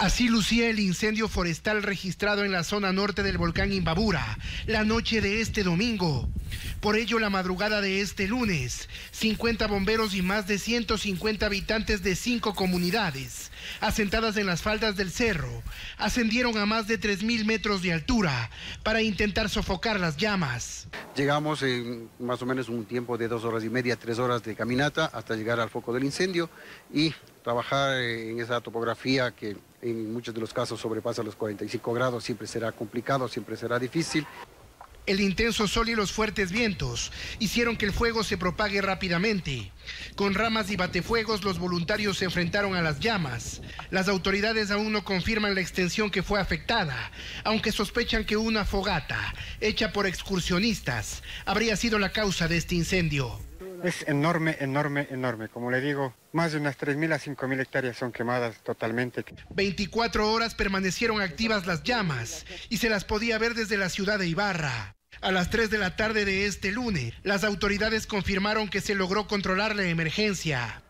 Así lucía el incendio forestal registrado en la zona norte del volcán Imbabura la noche de este domingo. Por ello, la madrugada de este lunes, 50 bomberos y más de 150 habitantes de 5 comunidades, asentadas en las faldas del cerro, ascendieron a más de 3.000 metros de altura para intentar sofocar las llamas. Llegamos en más o menos un tiempo de 2 horas y media, 3 horas de caminata hasta llegar al foco del incendio y trabajar en esa topografía que en muchos de los casos sobrepasa los 45 grados, siempre será complicado, siempre será difícil. El intenso sol y los fuertes vientos hicieron que el fuego se propague rápidamente. Con ramas y batefuegos, los voluntarios se enfrentaron a las llamas. Las autoridades aún no confirman la extensión que fue afectada, aunque sospechan que una fogata, hecha por excursionistas, habría sido la causa de este incendio. Es enorme, enorme, enorme. Como le digo, más de unas 3.000 a 5.000 hectáreas son quemadas totalmente. 24 horas permanecieron activas las llamas y se las podía ver desde la ciudad de Ibarra. A las 3 de la tarde de este lunes, las autoridades confirmaron que se logró controlar la emergencia.